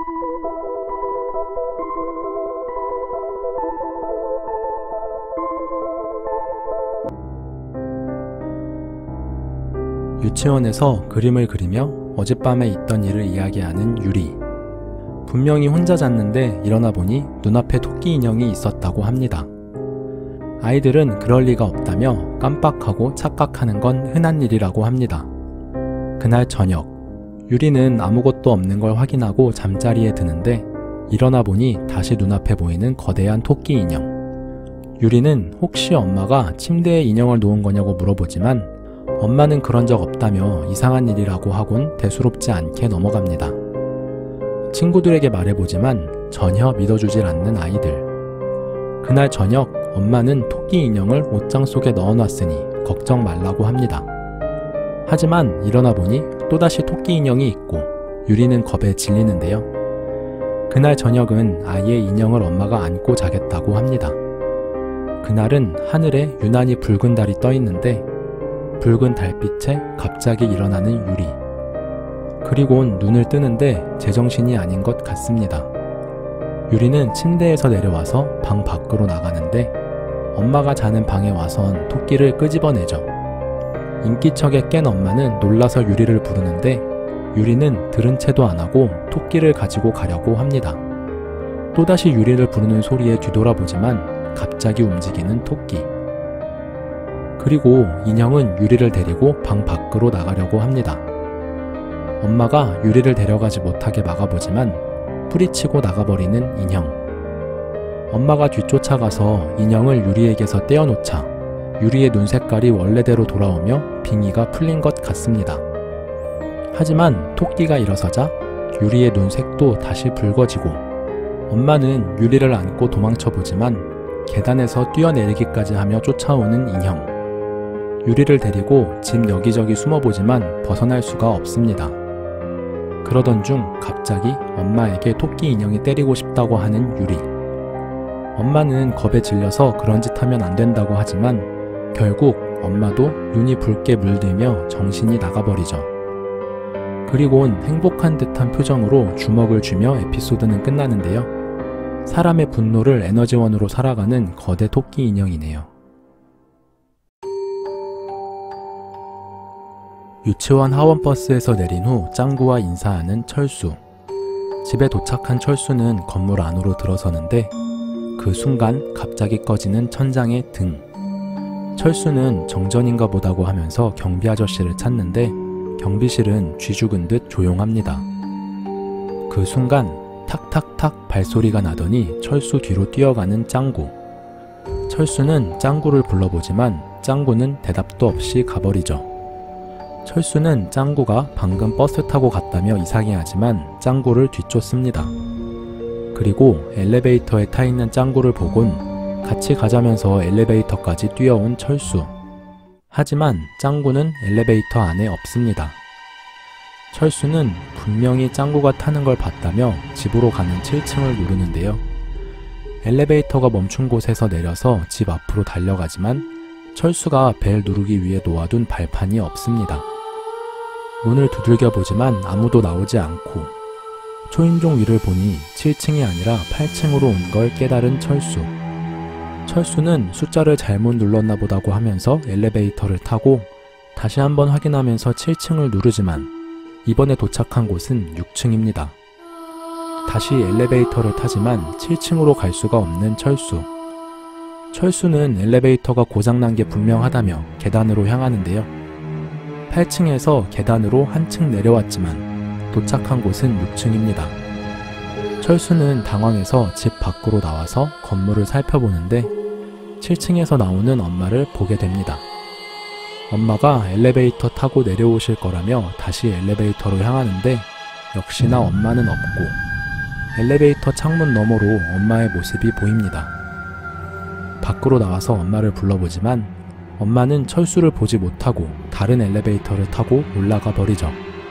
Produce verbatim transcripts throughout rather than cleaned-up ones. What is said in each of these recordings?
유치원에서 그림을 그리며 어젯밤에 있던 일을 이야기하는 유리. 분명히 혼자 잤는데 일어나 보니 눈앞에 토끼 인형이 있었다고 합니다. 아이들은 그럴 리가 없다며 깜빡하고 착각하는 건 흔한 일이라고 합니다. 그날 저녁, 유리는 아무것도 없는 걸 확인하고 잠자리에 드는데 일어나 보니 다시 눈앞에 보이는 거대한 토끼 인형. 유리는 혹시 엄마가 침대에 인형을 놓은 거냐고 물어보지만 엄마는 그런 적 없다며 이상한 일이라고 하곤 대수롭지 않게 넘어갑니다. 친구들에게 말해보지만 전혀 믿어주질 않는 아이들. 그날 저녁 엄마는 토끼 인형을 옷장 속에 넣어놨으니 걱정 말라고 합니다. 하지만 일어나 보니 또다시 토끼 인형이 있고 유리는 겁에 질리는데요. 그날 저녁은 아이의 인형을 엄마가 안고 자겠다고 합니다. 그날은 하늘에 유난히 붉은 달이 떠 있는데 붉은 달빛에 갑자기 일어나는 유리. 그리곤 눈을 뜨는데 제정신이 아닌 것 같습니다. 유리는 침대에서 내려와서 방 밖으로 나가는데 엄마가 자는 방에 와선 토끼를 끄집어내죠. 인기척에 깬 엄마는 놀라서 유리를 부르는데 유리는 들은 채도 안 하고 토끼를 가지고 가려고 합니다. 또다시 유리를 부르는 소리에 뒤돌아보지만 갑자기 움직이는 토끼. 그리고 인형은 유리를 데리고 방 밖으로 나가려고 합니다. 엄마가 유리를 데려가지 못하게 막아보지만 뿌리치고 나가버리는 인형. 엄마가 뒤쫓아가서 인형을 유리에게서 떼어놓자 유리의 눈 색깔이 원래대로 돌아오며 빙의가 풀린 것 같습니다. 하지만 토끼가 일어서자 유리의 눈색도 다시 붉어지고 엄마는 유리를 안고 도망쳐보지만 계단에서 뛰어내리기까지 하며 쫓아오는 인형. 유리를 데리고 집 여기저기 숨어보지만 벗어날 수가 없습니다. 그러던 중 갑자기 엄마에게 토끼 인형이 때리고 싶다고 하는 유리. 엄마는 겁에 질려서 그런 짓 하면 안 된다고 하지만 결국 엄마도 눈이 붉게 물들며 정신이 나가버리죠. 그리곤 행복한 듯한 표정으로 주먹을 쥐며 에피소드는 끝나는데요. 사람의 분노를 에너지원으로 살아가는 거대 토끼 인형이네요. 유치원 하원버스에서 내린 후 짱구와 인사하는 철수. 집에 도착한 철수는 건물 안으로 들어서는데 그 순간 갑자기 꺼지는 천장의 등. 철수는 정전인가 보다고 하면서 경비 아저씨를 찾는데 경비실은 쥐 죽은 듯 조용합니다. 그 순간 탁탁탁 발소리가 나더니 철수 뒤로 뛰어가는 짱구. 철수는 짱구를 불러보지만 짱구는 대답도 없이 가버리죠. 철수는 짱구가 방금 버스 타고 갔다며 이상해하지만 짱구를 뒤쫓습니다. 그리고 엘리베이터에 타 있는 짱구를 보곤 같이 가자면서 엘리베이터까지 뛰어온 철수. 하지만 짱구는 엘리베이터 안에 없습니다. 철수는 분명히 짱구가 타는 걸 봤다며 집으로 가는 칠 층을 누르는데요. 엘리베이터가 멈춘 곳에서 내려서 집 앞으로 달려가지만 철수가 벨 누르기 위해 놓아둔 발판이 없습니다. 문을 두들겨보지만 아무도 나오지 않고 초인종 위를 보니 칠 층이 아니라 팔 층으로 온 걸 깨달은 철수. 철수는 숫자를 잘못 눌렀나 보다고 하면서 엘리베이터를 타고 다시 한번 확인하면서 칠 층을 누르지만 이번에 도착한 곳은 육 층입니다. 다시 엘리베이터를 타지만 칠 층으로 갈 수가 없는 철수. 철수는 엘리베이터가 고장난 게 분명하다며 계단으로 향하는데요. 팔 층에서 계단으로 한층 내려왔지만 도착한 곳은 육 층입니다. 철수는 당황해서 집 밖으로 나와서 건물을 살펴보는데 칠 층에서 나오는 엄마를 보게 됩니다. 엄마가 엘리베이터 타고 내려오실 거라며 다시 엘리베이터로 향하는데 역시나 엄마는 없고 엘리베이터 창문 너머로 엄마의 모습이 보입니다. 밖으로 나와서 엄마를 불러보지만 엄마는 철수를 보지 못하고 다른 엘리베이터를 타고 올라가 버리죠.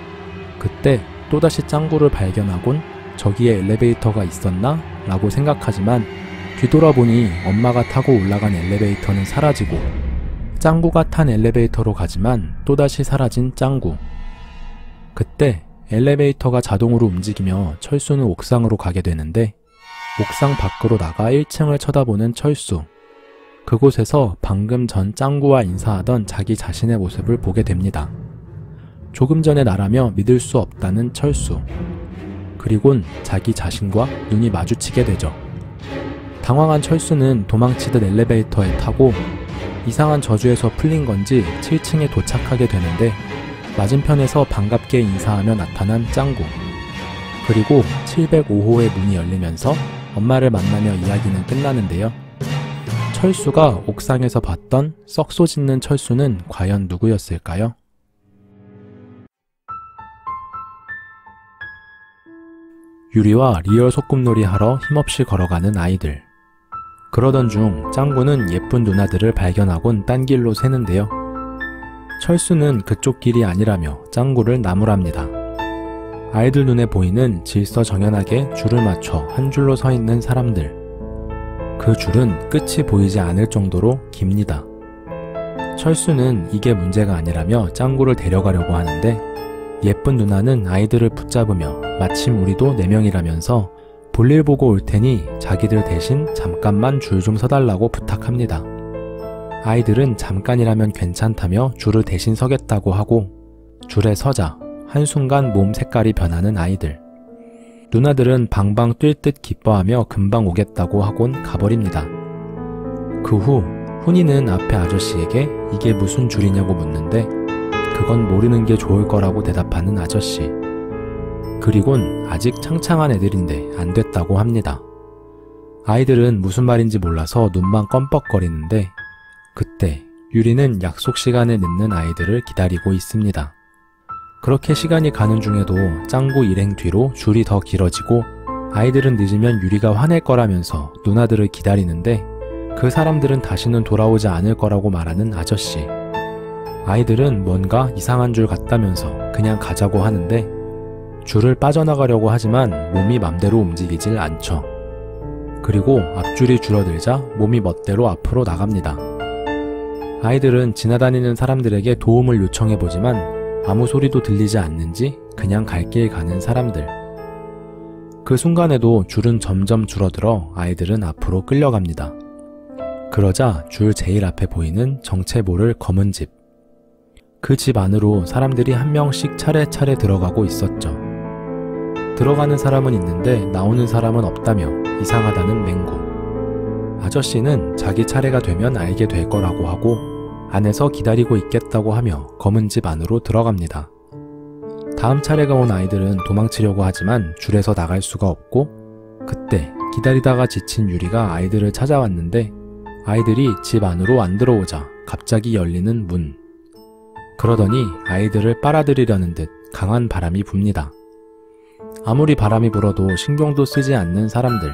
그때 또다시 짱구를 발견하곤 저기에 엘리베이터가 있었나? 라고 생각하지만 뒤돌아보니 엄마가 타고 올라간 엘리베이터는 사라지고 짱구가 탄 엘리베이터로 가지만 또다시 사라진 짱구. 그때 엘리베이터가 자동으로 움직이며 철수는 옥상으로 가게 되는데 옥상 밖으로 나가 일 층을 쳐다보는 철수. 그곳에서 방금 전 짱구와 인사하던 자기 자신의 모습을 보게 됩니다. 조금 전에 나라며 믿을 수 없다는 철수. 그리곤 자기 자신과 눈이 마주치게 되죠. 당황한 철수는 도망치듯 엘리베이터에 타고 이상한 저주에서 풀린 건지 칠 층에 도착하게 되는데 맞은편에서 반갑게 인사하며 나타난 짱구. 그리고 칠백오 호의 문이 열리면서 엄마를 만나며 이야기는 끝나는데요. 철수가 옥상에서 봤던 썩소 짖는 철수는 과연 누구였을까요? 유리와 리얼 소꿉놀이 하러 힘없이 걸어가는 아이들. 그러던 중 짱구는 예쁜 누나들을 발견하곤 딴 길로 새는데요. 철수는 그쪽 길이 아니라며 짱구를 나무랍니다. 아이들 눈에 보이는 질서정연하게 줄을 맞춰 한 줄로 서 있는 사람들. 그 줄은 끝이 보이지 않을 정도로 깁니다. 철수는 이게 문제가 아니라며 짱구를 데려가려고 하는데 예쁜 누나는 아이들을 붙잡으며 마침 우리도 네 명이라면서 볼일 보고 올 테니 자기들 대신 잠깐만 줄 좀 서달라고 부탁합니다. 아이들은 잠깐이라면 괜찮다며 줄을 대신 서겠다고 하고 줄에 서자 한순간 몸 색깔이 변하는 아이들. 누나들은 방방 뛸 듯 기뻐하며 금방 오겠다고 하곤 가버립니다. 그 후 훈이는 앞에 아저씨에게 이게 무슨 줄이냐고 묻는데 그건 모르는 게 좋을 거라고 대답하는 아저씨. 그리곤 아직 창창한 애들인데 안 됐다고 합니다. 아이들은 무슨 말인지 몰라서 눈만 껌뻑거리는데 그때 유리는 약속 시간에 늦는 아이들을 기다리고 있습니다. 그렇게 시간이 가는 중에도 짱구 일행 뒤로 줄이 더 길어지고 아이들은 늦으면 유리가 화낼 거라면서 누나들을 기다리는데 그 사람들은 다시는 돌아오지 않을 거라고 말하는 아저씨. 아이들은 뭔가 이상한 줄 같다면서 그냥 가자고 하는데 줄을 빠져나가려고 하지만 몸이 맘대로 움직이질 않죠. 그리고 앞줄이 줄어들자 몸이 멋대로 앞으로 나갑니다. 아이들은 지나다니는 사람들에게 도움을 요청해보지만 아무 소리도 들리지 않는지 그냥 갈 길 가는 사람들. 그 순간에도 줄은 점점 줄어들어 아이들은 앞으로 끌려갑니다. 그러자 줄 제일 앞에 보이는 정체 모를 검은 집. 그 집 안으로 사람들이 한 명씩 차례차례 들어가고 있었죠. 들어가는 사람은 있는데 나오는 사람은 없다며 이상하다는 맹구. 아저씨는 자기 차례가 되면 알게 될 거라고 하고 안에서 기다리고 있겠다고 하며 검은 집 안으로 들어갑니다. 다음 차례가 온 아이들은 도망치려고 하지만 줄에서 나갈 수가 없고 그때 기다리다가 지친 유리가 아이들을 찾아왔는데 아이들이 집 안으로 안 들어오자 갑자기 열리는 문. 그러더니 아이들을 빨아들이려는 듯 강한 바람이 붑니다. 아무리 바람이 불어도 신경도 쓰지 않는 사람들.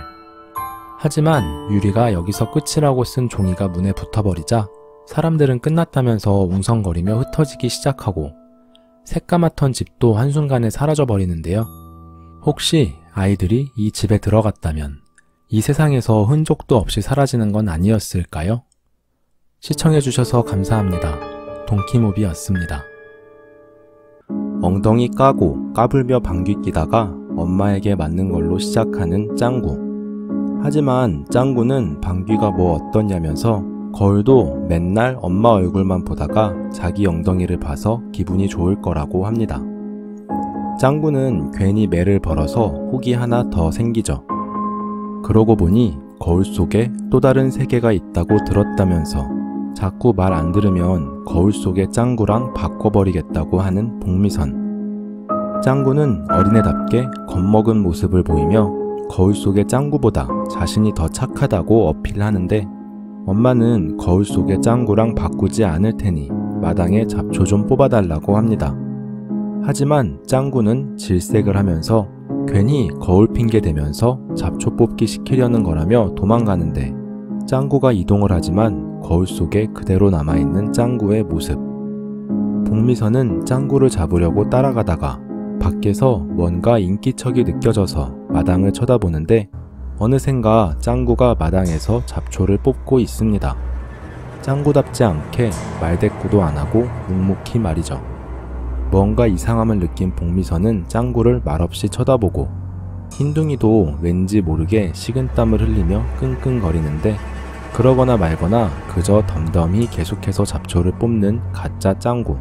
하지만 유리가 여기서 끝이라고 쓴 종이가 문에 붙어버리자 사람들은 끝났다면서 웅성거리며 흩어지기 시작하고 새까맣던 집도 한순간에 사라져버리는데요. 혹시 아이들이 이 집에 들어갔다면 이 세상에서 흔적도 없이 사라지는 건 아니었을까요? 시청해주셔서 감사합니다. 동키무비였습니다. 엉덩이 까고 까불며 방귀 뀌다가 엄마에게 맞는 걸로 시작하는 짱구. 하지만 짱구는 방귀가 뭐 어떠냐면서 거울도 맨날 엄마 얼굴만 보다가 자기 엉덩이를 봐서 기분이 좋을 거라고 합니다. 짱구는 괜히 매를 벌어서 혹이 하나 더 생기죠. 그러고 보니 거울 속에 또 다른 세계가 있다고 들었다면서 자꾸 말 안 들으면 거울 속의 짱구랑 바꿔버리겠다고 하는 복미선. 짱구는 어린애답게 겁먹은 모습을 보이며 거울 속의 짱구보다 자신이 더 착하다고 어필하는데 엄마는 거울 속의 짱구랑 바꾸지 않을 테니 마당에 잡초 좀 뽑아달라고 합니다. 하지만 짱구는 질색을 하면서 괜히 거울 핑계 대면서 잡초 뽑기 시키려는 거라며 도망가는데 짱구가 이동을 하지만 거울 속에 그대로 남아있는 짱구의 모습. 복미선은 짱구를 잡으려고 따라가다가 밖에서 뭔가 인기척이 느껴져서 마당을 쳐다보는데 어느샌가 짱구가 마당에서 잡초를 뽑고 있습니다. 짱구답지 않게 말대꾸도 안하고 묵묵히 말이죠. 뭔가 이상함을 느낀 복미선은 짱구를 말없이 쳐다보고 흰둥이도 왠지 모르게 식은땀을 흘리며 끙끙거리는데 그러거나 말거나 그저 덤덤히 계속해서 잡초를 뽑는 가짜 짱구.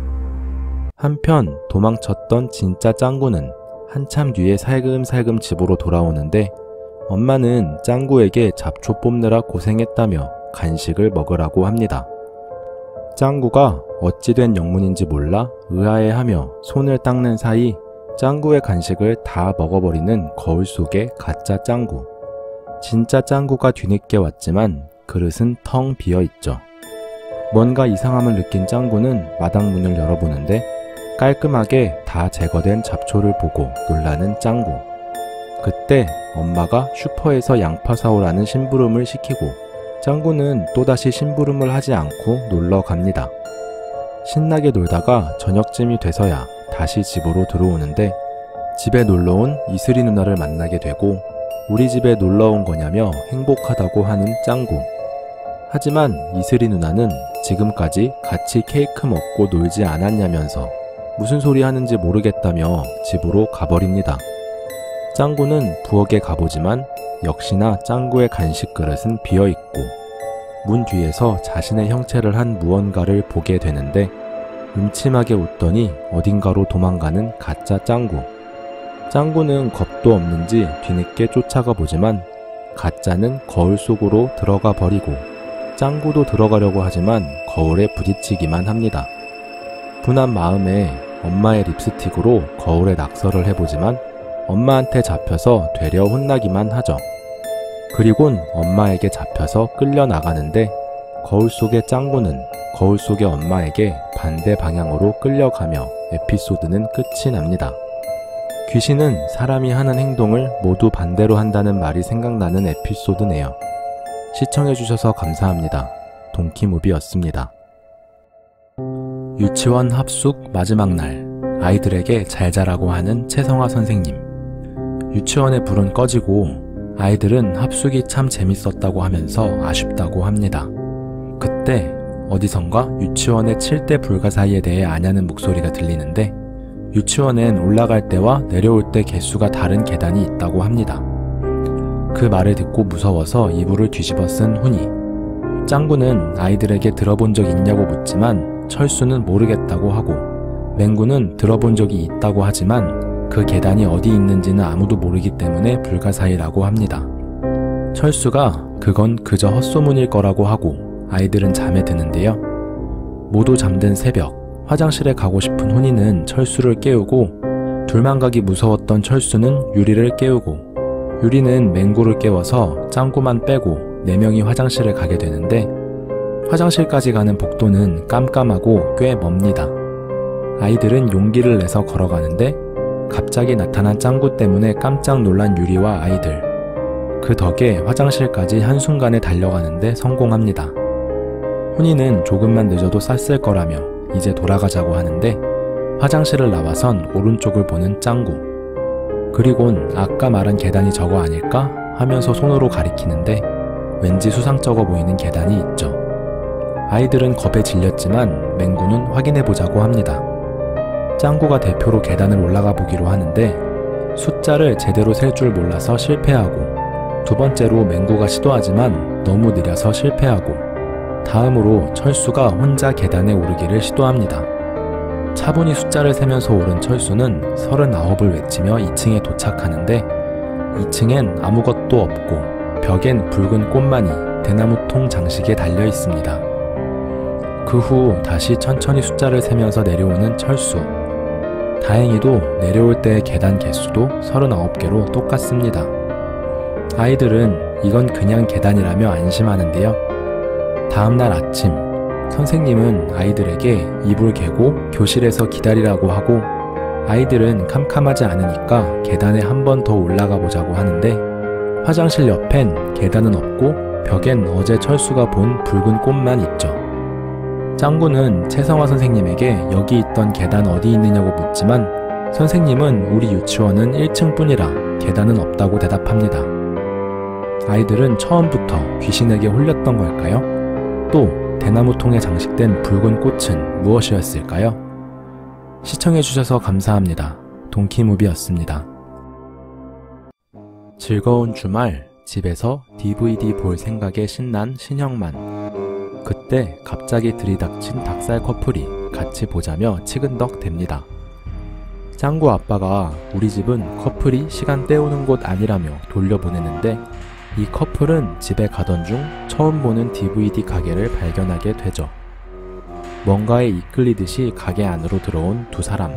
한편 도망쳤던 진짜 짱구는 한참 뒤에 살금살금 집으로 돌아오는데 엄마는 짱구에게 잡초 뽑느라 고생했다며 간식을 먹으라고 합니다. 짱구가 어찌된 영문인지 몰라 의아해하며 손을 닦는 사이 짱구의 간식을 다 먹어버리는 거울 속의 가짜 짱구. 진짜 짱구가 뒤늦게 왔지만 그릇은 텅 비어있죠. 뭔가 이상함을 느낀 짱구는 마당 문을 열어보는데 깔끔하게 다 제거된 잡초를 보고 놀라는 짱구. 그때 엄마가 슈퍼에서 양파 사오라는 심부름을 시키고 짱구는 또다시 심부름을 하지 않고 놀러 갑니다. 신나게 놀다가 저녁쯤이 돼서야 다시 집으로 들어오는데 집에 놀러온 이슬이 누나를 만나게 되고 우리 집에 놀러온 거냐며 행복하다고 하는 짱구. 하지만 이슬이 누나는 지금까지 같이 케이크 먹고 놀지 않았냐면서 무슨 소리 하는지 모르겠다며 집으로 가버립니다. 짱구는 부엌에 가보지만 역시나 짱구의 간식 그릇은 비어있고 문 뒤에서 자신의 형체를 한 무언가를 보게 되는데 음침하게 웃더니 어딘가로 도망가는 가짜 짱구. 짱구는 겁도 없는지 뒤늦게 쫓아가 보지만 가짜는 거울 속으로 들어가 버리고 짱구도 들어가려고 하지만 거울에 부딪히기만 합니다. 분한 마음에 엄마의 립스틱으로 거울에 낙서를 해보지만 엄마한테 잡혀서 되려 혼나기만 하죠. 그리곤 엄마에게 잡혀서 끌려나가는데 거울 속의 짱구는 거울 속의 엄마에게 반대 방향으로 끌려가며 에피소드는 끝이 납니다. 귀신은 사람이 하는 행동을 모두 반대로 한다는 말이 생각나는 에피소드네요. 시청해주셔서 감사합니다. 동키무비였습니다. 유치원 합숙 마지막 날, 아이들에게 잘 자라고 하는 채성아 선생님. 유치원의 불은 꺼지고 아이들은 합숙이 참 재밌었다고 하면서 아쉽다고 합니다. 그때 어디선가 유치원의 칠 대 불가사의에 대해 아냐는 목소리가 들리는데 유치원엔 올라갈 때와 내려올 때 개수가 다른 계단이 있다고 합니다. 그 말을 듣고 무서워서 이불을 뒤집어 쓴 훈이. 짱구는 아이들에게 들어본 적 있냐고 묻지만 철수는 모르겠다고 하고 맹구는 들어본 적이 있다고 하지만 그 계단이 어디 있는지는 아무도 모르기 때문에 불가사의라고 합니다. 철수가 그건 그저 헛소문일 거라고 하고 아이들은 잠에 드는데요. 모두 잠든 새벽, 화장실에 가고 싶은 훈이는 철수를 깨우고 둘만 가기 무서웠던 철수는 유리를 깨우고 유리는 맹구를 깨워서 짱구만 빼고 네 명이 화장실에 가게 되는데 화장실까지 가는 복도는 깜깜하고 꽤 멉니다. 아이들은 용기를 내서 걸어가는데 갑자기 나타난 짱구 때문에 깜짝 놀란 유리와 아이들. 그 덕에 화장실까지 한순간에 달려가는데 성공합니다. 훈이는 조금만 늦어도 쌌을 거라며 이제 돌아가자고 하는데 화장실을 나와선 오른쪽을 보는 짱구. 그리곤 아까 말한 계단이 저거 아닐까 하면서 손으로 가리키는데 왠지 수상쩍어 보이는 계단이 있죠. 아이들은 겁에 질렸지만 맹구는 확인해보자고 합니다. 짱구가 대표로 계단을 올라가 보기로 하는데 숫자를 제대로 셀 줄 몰라서 실패하고 두 번째로 맹구가 시도하지만 너무 느려서 실패하고 다음으로 철수가 혼자 계단에 오르기를 시도합니다. 차분히 숫자를 세면서 오른 철수는 서른아홉을 외치며 이 층에 도착하는데 이 층엔 아무것도 없고 벽엔 붉은 꽃만이 대나무통 장식에 달려 있습니다. 그 후 다시 천천히 숫자를 세면서 내려오는 철수. 다행히도 내려올 때의 계단 개수도 서른아홉 개로 똑같습니다. 아이들은 이건 그냥 계단이라며 안심하는데요. 다음날 아침, 선생님은 아이들에게 이불 개고 교실에서 기다리라고 하고 아이들은 캄캄하지 않으니까 계단에 한 번 더 올라가 보자고 하는데 화장실 옆엔 계단은 없고 벽엔 어제 철수가 본 붉은 꽃만 있죠. 짱구는 채성아 선생님에게 여기 있던 계단 어디 있느냐고 묻지만 선생님은 우리 유치원은 일 층뿐이라 계단은 없다고 대답합니다. 아이들은 처음부터 귀신에게 홀렸던 걸까요? 또 대나무통에 장식된 붉은 꽃은 무엇이었을까요? 시청해주셔서 감사합니다. 동키무비였습니다. 즐거운 주말, 집에서 디브이디 볼 생각에 신난 신형만. 그때 갑자기 들이닥친 닭살 커플이 같이 보자며 치근덕 됩니다. 짱구 아빠가 우리 집은 커플이 시간 때우는 곳 아니라며 돌려보내는데 이 커플은 집에 가던 중 처음 보는 디브이디 가게를 발견하게 되죠. 뭔가에 이끌리듯이 가게 안으로 들어온 두 사람.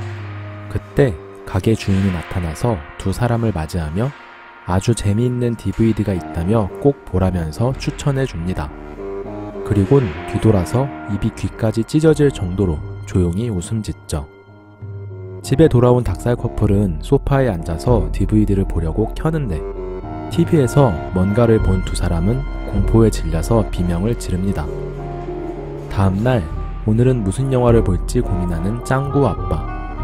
그때 가게 주인이 나타나서 두 사람을 맞이하며 아주 재미있는 디브이디가 있다며 꼭 보라면서 추천해 줍니다. 그리곤 뒤돌아서 입이 귀까지 찢어질 정도로 조용히 웃음 짓죠. 집에 돌아온 닭살 커플은 소파에 앉아서 디브이디를 보려고 켜는데 티비에서 뭔가를 본 두 사람은 공포에 질려서 비명을 지릅니다. 다음날 오늘은 무슨 영화를 볼지 고민하는 짱구 아빠.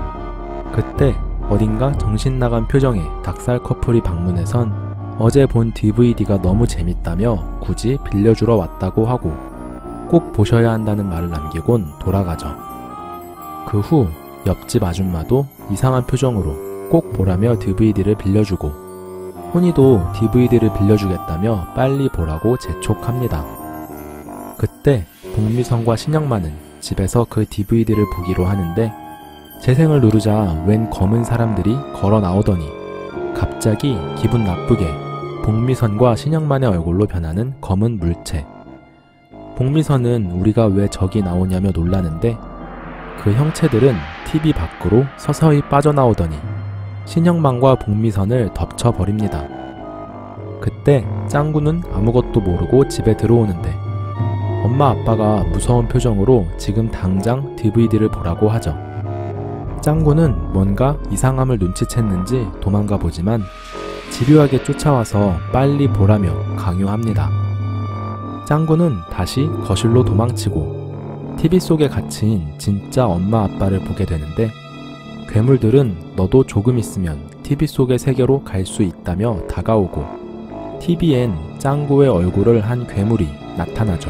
그때 어딘가 정신 나간 표정의 닭살 커플이 방문해선 어제 본 디브이디가 너무 재밌다며 굳이 빌려주러 왔다고 하고 꼭 보셔야 한다는 말을 남기곤 돌아가죠. 그 후 옆집 아줌마도 이상한 표정으로 꼭 보라며 디브이디를 빌려주고 혼이도 디브이디를 빌려주겠다며 빨리 보라고 재촉합니다. 그때 복미선과 신영만은 집에서 그 디브이디를 보기로 하는데 재생을 누르자 웬 검은 사람들이 걸어 나오더니 갑자기 기분 나쁘게 복미선과 신영만의 얼굴로 변하는 검은 물체. 복미선은 우리가 왜 저기 나오냐며 놀라는데 그 형체들은 티비 밖으로 서서히 빠져나오더니 신영만과 복미선을 덮쳐버립니다. 그때 짱구는 아무것도 모르고 집에 들어오는데 엄마 아빠가 무서운 표정으로 지금 당장 디브이디를 보라고 하죠. 짱구는 뭔가 이상함을 눈치챘는지 도망가 보지만 집요하게 쫓아와서 빨리 보라며 강요합니다. 짱구는 다시 거실로 도망치고 티비 속에 갇힌 진짜 엄마 아빠를 보게 되는데 괴물들은 너도 조금 있으면 티비 속의 세계로 갈 수 있다며 다가오고 티비엔 짱구의 얼굴을 한 괴물이 나타나죠.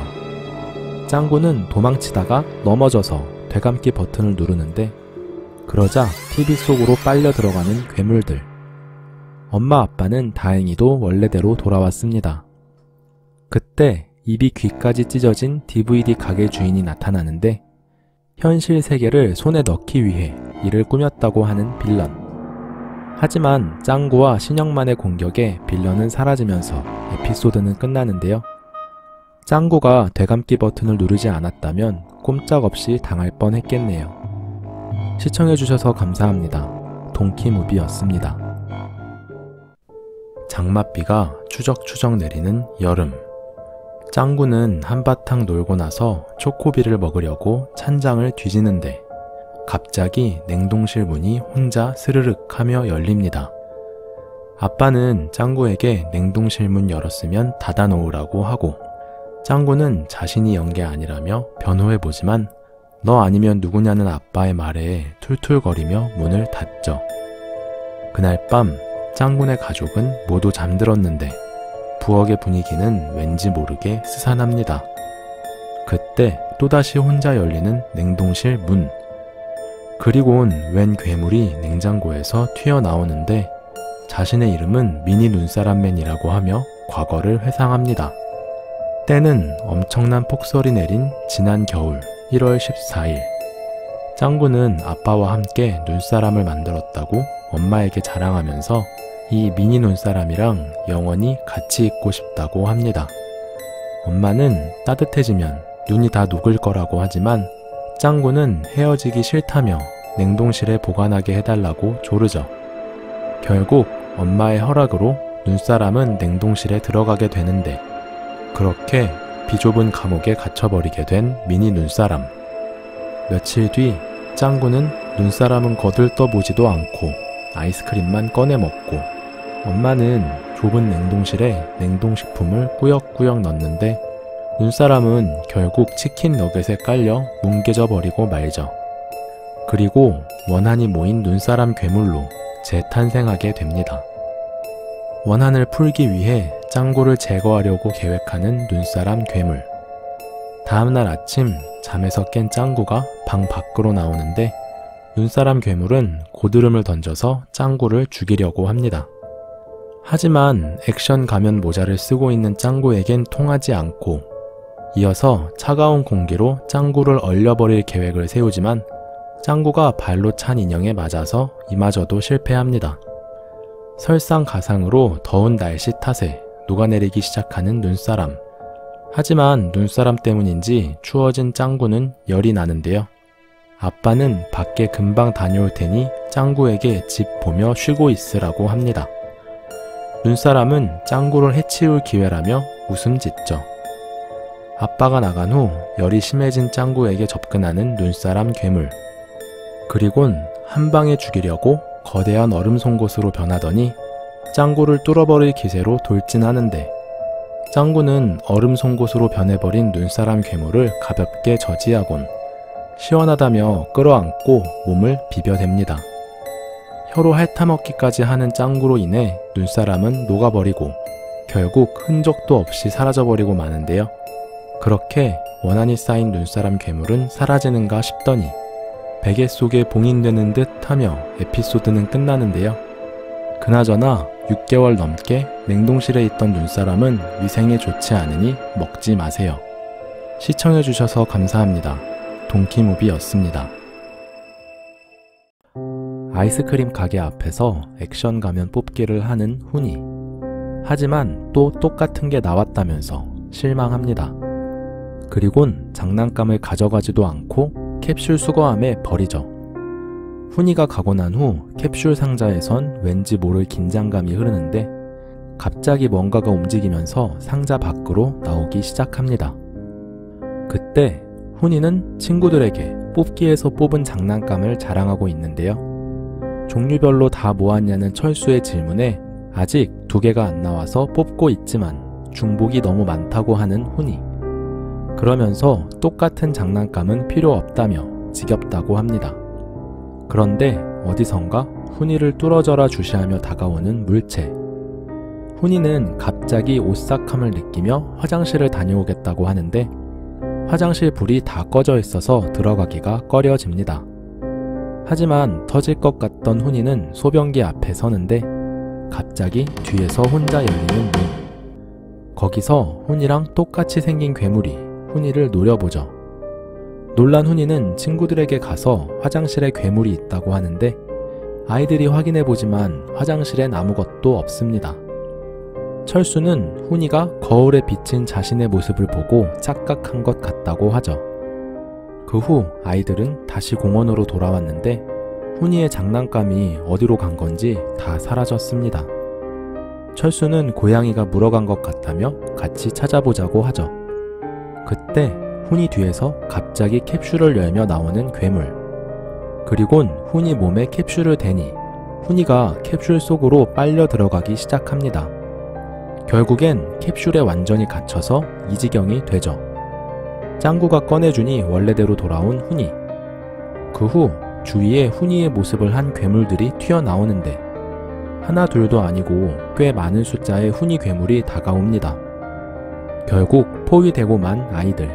짱구는 도망치다가 넘어져서 되감기 버튼을 누르는데 그러자 티비 속으로 빨려 들어가는 괴물들. 엄마 아빠는 다행히도 원래대로 돌아왔습니다. 그때 입이 귀까지 찢어진 디브이디 가게 주인이 나타나는데 현실 세계를 손에 넣기 위해 이를 꾸몄다고 하는 빌런. 하지만 짱구와 신영만의 공격에 빌런은 사라지면서 에피소드는 끝나는데요. 짱구가 되감기 버튼을 누르지 않았다면 꼼짝없이 당할 뻔했겠네요. 시청해주셔서 감사합니다. 동키무비였습니다. 장맛비가 추적추적 내리는 여름. 짱구는 한바탕 놀고 나서 초코비를 먹으려고 찬장을 뒤지는데 갑자기 냉동실 문이 혼자 스르륵 하며 열립니다. 아빠는 짱구에게 냉동실 문 열었으면 닫아놓으라고 하고 짱구는 자신이 연 게 아니라며 변호해보지만 너 아니면 누구냐는 아빠의 말에 툴툴거리며 문을 닫죠. 그날 밤 짱구네 가족은 모두 잠들었는데 부엌의 분위기는 왠지 모르게 스산합니다. 그때 또다시 혼자 열리는 냉동실 문. 그리고는 웬 괴물이 냉장고에서 튀어나오는데 자신의 이름은 미니 눈사람맨이라고 하며 과거를 회상합니다. 때는 엄청난 폭설이 내린 지난 겨울 일월 십사일. 짱구는 아빠와 함께 눈사람을 만들었다고 엄마에게 자랑하면서 이 미니 눈사람이랑 영원히 같이 있고 싶다고 합니다. 엄마는 따뜻해지면 눈이 다 녹을 거라고 하지만 짱구는 헤어지기 싫다며 냉동실에 보관하게 해달라고 조르죠. 결국 엄마의 허락으로 눈사람은 냉동실에 들어가게 되는데 그렇게 비좁은 감옥에 갇혀버리게 된 미니 눈사람. 며칠 뒤 짱구는 눈사람은 거들떠보지도 않고 아이스크림만 꺼내 먹고 엄마는 좁은 냉동실에 냉동식품을 꾸역꾸역 넣는데 눈사람은 결국 치킨 너겟에 깔려 뭉개져 버리고 말죠. 그리고 원한이 모인 눈사람 괴물로 재탄생하게 됩니다. 원한을 풀기 위해 짱구를 제거하려고 계획하는 눈사람 괴물. 다음날 아침 잠에서 깬 짱구가 방 밖으로 나오는데 눈사람 괴물은 고드름을 던져서 짱구를 죽이려고 합니다. 하지만 액션 가면 모자를 쓰고 있는 짱구에겐 통하지 않고 이어서 차가운 공기로 짱구를 얼려버릴 계획을 세우지만 짱구가 발로 찬 인형에 맞아서 이마저도 실패합니다. 설상가상으로 더운 날씨 탓에 녹아내리기 시작하는 눈사람. 하지만 눈사람 때문인지 추워진 짱구는 열이 나는데요. 아빠는 밖에 금방 다녀올 테니 짱구에게 집 보며 쉬고 있으라고 합니다. 눈사람은 짱구를 해치울 기회라며 웃음 짓죠. 아빠가 나간 후 열이 심해진 짱구에게 접근하는 눈사람 괴물. 그리곤 한 방에 죽이려고 거대한 얼음 송곳으로 변하더니 짱구를 뚫어버릴 기세로 돌진하는데 짱구는 얼음 송곳으로 변해버린 눈사람 괴물을 가볍게 저지하곤 시원하다며 끌어안고 몸을 비벼댑니다. 혀로 핥아먹기까지 하는 짱구로 인해 눈사람은 녹아버리고 결국 흔적도 없이 사라져버리고 마는데요. 그렇게 원한이 쌓인 눈사람 괴물은 사라지는가 싶더니 베개 속에 봉인되는 듯 하며 에피소드는 끝나는데요. 그나저나 육 개월 넘게 냉동실에 있던 눈사람은 위생에 좋지 않으니 먹지 마세요. 시청해주셔서 감사합니다. 동키무비였습니다. 아이스크림 가게 앞에서 액션 가면 뽑기를 하는 훈이. 하지만 또 똑같은 게 나왔다면서 실망합니다. 그리곤 장난감을 가져가지도 않고 캡슐 수거함에 버리죠. 훈이가 가고 난 후 캡슐 상자에선 왠지 모를 긴장감이 흐르는데 갑자기 뭔가가 움직이면서 상자 밖으로 나오기 시작합니다. 그때 훈이는 친구들에게 뽑기에서 뽑은 장난감을 자랑하고 있는데요. 종류별로 다 모았냐는 철수의 질문에 아직 두 개가 안 나와서 뽑고 있지만 중복이 너무 많다고 하는 훈이. 그러면서 똑같은 장난감은 필요 없다며 지겹다고 합니다. 그런데 어디선가 훈이를 뚫어져라 주시하며 다가오는 물체. 훈이는 갑자기 오싹함을 느끼며 화장실을 다녀오겠다고 하는데 화장실 불이 다 꺼져 있어서 들어가기가 꺼려집니다. 하지만 터질 것 같던 훈이는 소변기 앞에 서는데 갑자기 뒤에서 혼자 열리는 문. 거기서 훈이랑 똑같이 생긴 괴물이 훈이를 노려보죠. 놀란 훈이는 친구들에게 가서 화장실에 괴물이 있다고 하는데 아이들이 확인해보지만 화장실엔 아무것도 없습니다. 철수는 훈이가 거울에 비친 자신의 모습을 보고 착각한 것 같다고 하죠. 그 후 아이들은 다시 공원으로 돌아왔는데 훈이의 장난감이 어디로 간 건지 다 사라졌습니다. 철수는 고양이가 물어간 것 같다며 같이 찾아보자고 하죠. 그때 훈이 뒤에서 갑자기 캡슐을 열며 나오는 괴물. 그리곤 훈이 몸에 캡슐을 대니 훈이가 캡슐 속으로 빨려 들어가기 시작합니다. 결국엔 캡슐에 완전히 갇혀서 이 지경이 되죠. 짱구가 꺼내주니 원래대로 돌아온 훈이. 그 후 주위에 훈이의 모습을 한 괴물들이 튀어나오는데 하나 둘도 아니고 꽤 많은 숫자의 훈이 괴물이 다가옵니다. 결국 포위되고 만 아이들.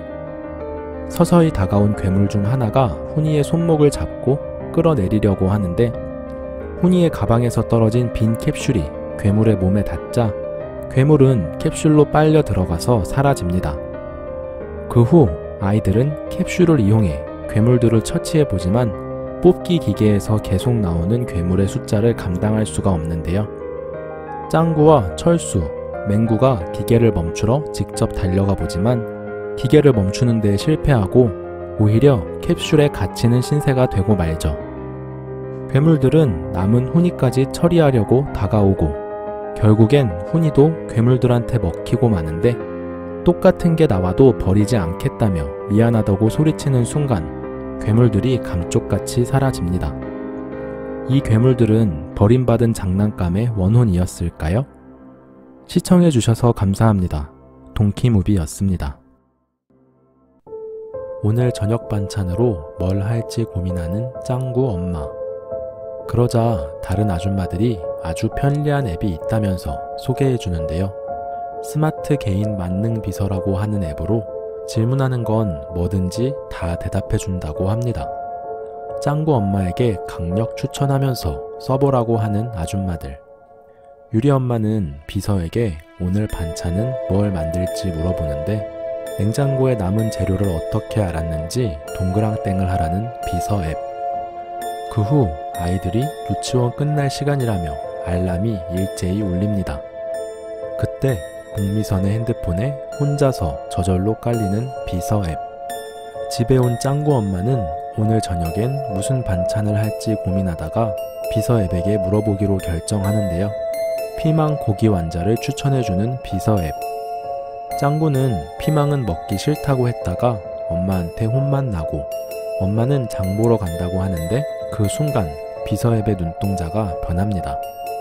서서히 다가온 괴물 중 하나가 훈이의 손목을 잡고 끌어내리려고 하는데 훈이의 가방에서 떨어진 빈 캡슐이 괴물의 몸에 닿자 괴물은 캡슐로 빨려 들어가서 사라집니다. 그 후 아이들은 캡슐을 이용해 괴물들을 처치해보지만 뽑기 기계에서 계속 나오는 괴물의 숫자를 감당할 수가 없는데요. 짱구와 철수, 맹구가 기계를 멈추러 직접 달려가 보지만 기계를 멈추는 데 실패하고 오히려 캡슐에 갇히는 신세가 되고 말죠. 괴물들은 남은 훈이까지 처리하려고 다가오고 결국엔 훈이도 괴물들한테 먹히고 마는데 똑같은 게 나와도 버리지 않겠다며 미안하다고 소리치는 순간 괴물들이 감쪽같이 사라집니다. 이 괴물들은 버림받은 장난감의 원혼이었을까요? 시청해주셔서 감사합니다. 동키무비였습니다. 오늘 저녁 반찬으로 뭘 할지 고민하는 짱구 엄마. 그러자 다른 아줌마들이 아주 편리한 앱이 있다면서 소개해주는데요. 스마트 개인 만능 비서라고 하는 앱으로 질문하는 건 뭐든지 다 대답해준다고 합니다. 짱구 엄마에게 강력 추천하면서 써보라고 하는 아줌마들. 유리 엄마는 비서에게 오늘 반찬은 뭘 만들지 물어보는데 냉장고에 남은 재료를 어떻게 알았는지 동그랑땡을 하라는 비서 앱. 그 후 아이들이 유치원 끝날 시간이라며 알람이 일제히 울립니다. 그때 복미선의 핸드폰에 혼자서 저절로 깔리는 비서 앱. 집에 온 짱구 엄마는 오늘 저녁엔 무슨 반찬을 할지 고민하다가 비서 앱에게 물어보기로 결정하는데요. 피망 고기 완자를 추천해주는 비서 앱. 짱구는 피망은 먹기 싫다고 했다가 엄마한테 혼만 나고 엄마는 장 보러 간다고 하는데 그 순간 비서 앱의 눈동자가 변합니다.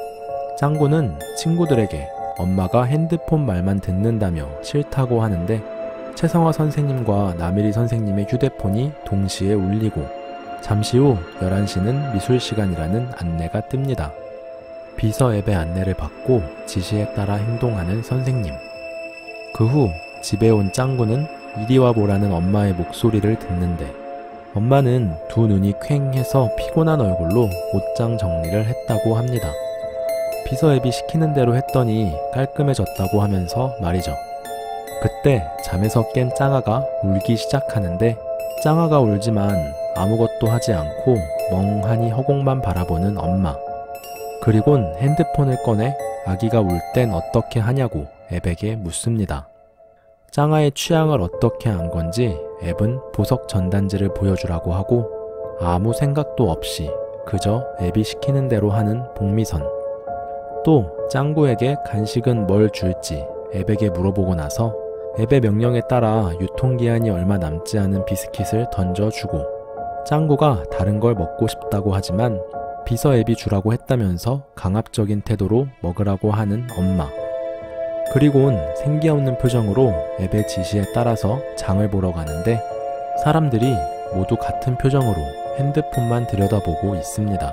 짱구는 친구들에게 엄마가 핸드폰 말만 듣는다며 싫다고 하는데 최성화 선생님과 나미리 선생님의 휴대폰이 동시에 울리고 잠시 후 열한 시는 미술 시간이라는 안내가 뜹니다. 비서 앱의 안내를 받고 지시에 따라 행동하는 선생님. 그 후 집에 온 짱구는 이리 와 보라는 엄마의 목소리를 듣는데 엄마는 두 눈이 퀭해서 피곤한 얼굴로 옷장 정리를 했다고 합니다. 비서 앱이 시키는 대로 했더니 깔끔해졌다고 하면서 말이죠. 그때 잠에서 깬 짱아가 울기 시작하는데 짱아가 울지만 아무것도 하지 않고 멍하니 허공만 바라보는 엄마. 그리곤 핸드폰을 꺼내 아기가 울 땐 어떻게 하냐고 앱에게 묻습니다. 짱아의 취향을 어떻게 안 건지 앱은 보석 전단지를 보여주라고 하고 아무 생각도 없이 그저 앱이 시키는 대로 하는 복미선. 또 짱구에게 간식은 뭘 줄지 앱에게 물어보고 나서 앱의 명령에 따라 유통기한이 얼마 남지 않은 비스킷을 던져주고 짱구가 다른 걸 먹고 싶다고 하지만 비서 앱이 주라고 했다면서 강압적인 태도로 먹으라고 하는 엄마. 그리곤 생기 없는 표정으로 앱의 지시에 따라서 장을 보러 가는데 사람들이 모두 같은 표정으로 핸드폰만 들여다보고 있습니다.